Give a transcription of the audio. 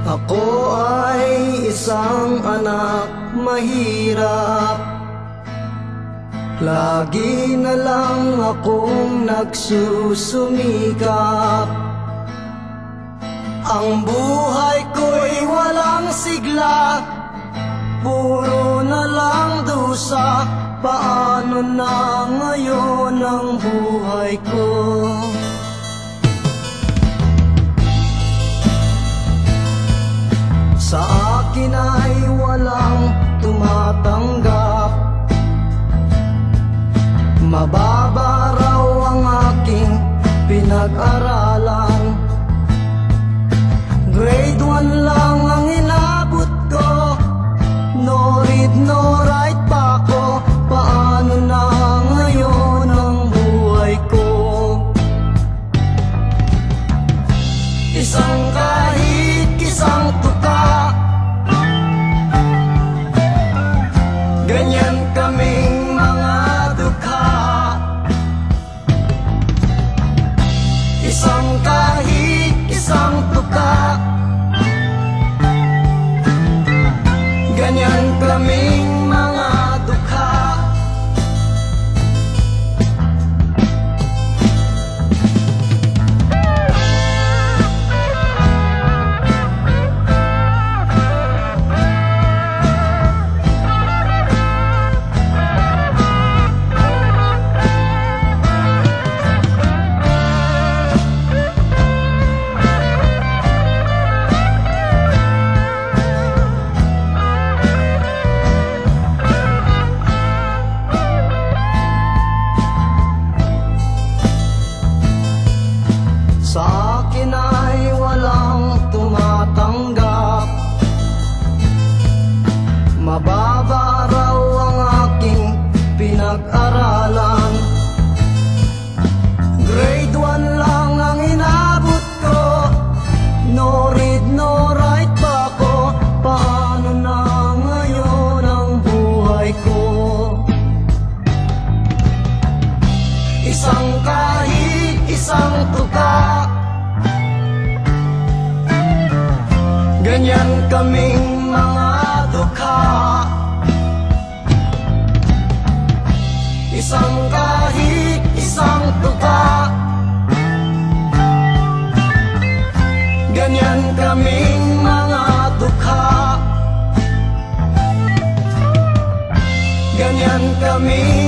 Ako ay isang anak mahirap. Lagi na lang akong nagsusumikap. Ang buhay ko'y walang sigla, puro na lang dusa. Paano na ngayon ang buhay ko? Sa akin ay walang tumatanggap. Mababa raw ang aking pinag-aralan. Grade 1 lang ang inabot ko. No read, no write pa ko. Paano na ngayon ang buhay ko? Isang kahit isang tuka, ganyan kaming mga dukha. Isang kahit isang tuka, ganyan kaming mga dukha. Sa akin ay walang tumatanggap. Mababa raw ang aking pinag-aralan. Grade 1 lang ang inabot ko. No read, no write pa ko. Paano na ngayon ang buhay ko? Isang kahit isang tuka, ganyan kaming mga dukha. Isang kahit isang tuka, ganyan kaming mga dukha. Ganyan kaming